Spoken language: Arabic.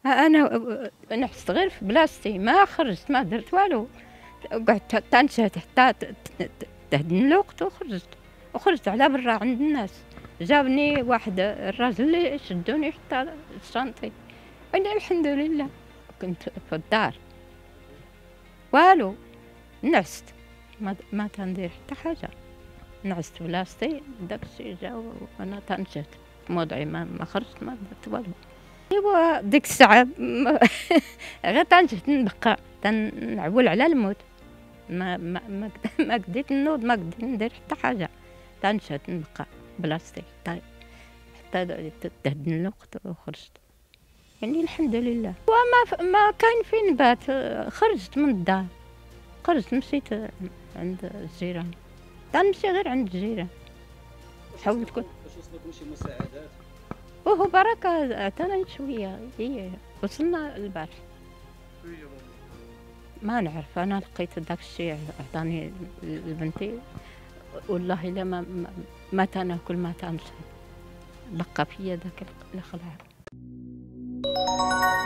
انا نحس غير في بلاصتي، ما خرجت ما درت والو. قعدت تنشهت حتى تهدن الوقت وخرجت على برا عند الناس. جابني واحد الراجل اللي شدوني حتى شنطي. انا الحمد لله كنت في الدار والو. نعست ما تندير حتى حاجه. نعست في بلاصتي، داكشي جا وانا تنشهت في موضعي، ما خرجت ما درت والو. ايوا ديك الساعه غير تنشهت نبقى تنعول على الموت. ما قديت نوض، ما قديت ندير حتى حاجه. تنشهت نبقى بلاصتي حتى تهدن الوقت وخرجت. يعني الحمد لله. وما كاين فين نبات. خرجت من الدار، خرجت مشيت عند الجيران. تنمشي غير عند الجيران. حاولت كنت واش وصلكم شي مساعدات؟ وهو بركة عطانا شوية. هي وصلنا البارح. ما نعرف، انا لقيت داك الشيء عطاني لبنتي. والله الا ما تناكل ما تنشرب، بقى فيا داك الخلع.